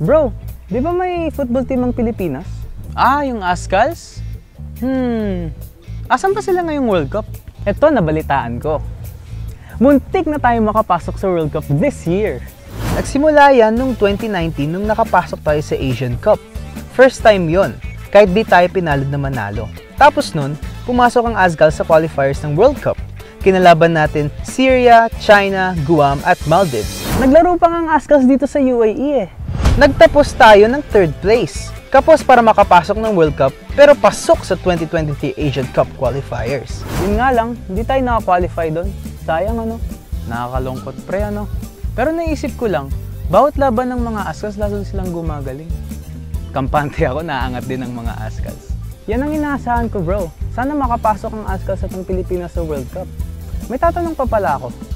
Bro, di ba may football team ang Pilipinas? Ah, yung Azkals? Asan pa sila ngayong World Cup? Eto, nabalitaan ko. Muntik na tayo makapasok sa World Cup this year. Nagsimula yan nung 2019 nung nakapasok tayo sa Asian Cup. First time yon, kahit di tayo pinalad na manalo. Tapos nun, pumasok ang Azkals sa qualifiers ng World Cup. Kinalaban natin Syria, China, Guam at Maldives. Naglaro pa nga ang Azkals dito sa UAE eh. Nagtapos tayo ng 3rd place. Kapos para makapasok ng World Cup pero pasok sa 2023 Asian Cup qualifiers. Yun nga lang, hindi tayo nakakwalify doon. Sayang ano. Nakakalungkot pre ano. Pero naisip ko lang, bawat laban ng mga Azkals lalo silang gumagaling. Kampante ako, naangat din ng mga Azkals. Yan ang inaasahan ko bro. Sana makapasok ang Azkals at ang Pilipinas sa World Cup. May tatanong pa pala ako.